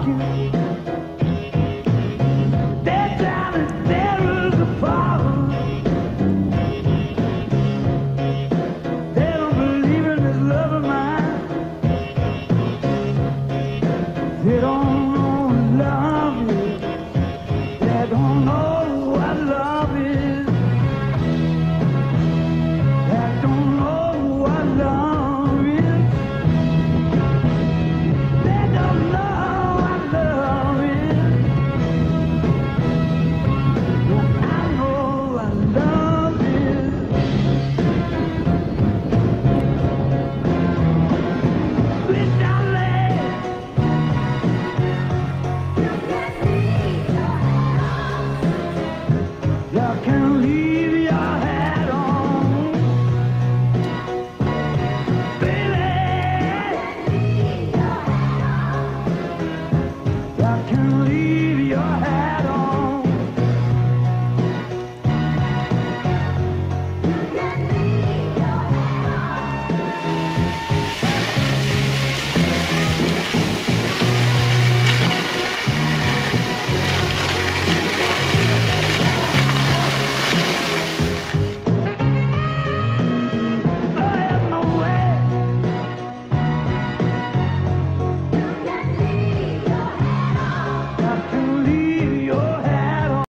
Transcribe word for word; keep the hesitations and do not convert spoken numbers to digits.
walking. They're telling there is a problem. They don't believe in this love of mine. They don't know what love is. They don't know what love is. They don't know what love is. They don't know what love is. But I know what love is. Sweet darling, you can leave your hat on, baby. You can leave your hat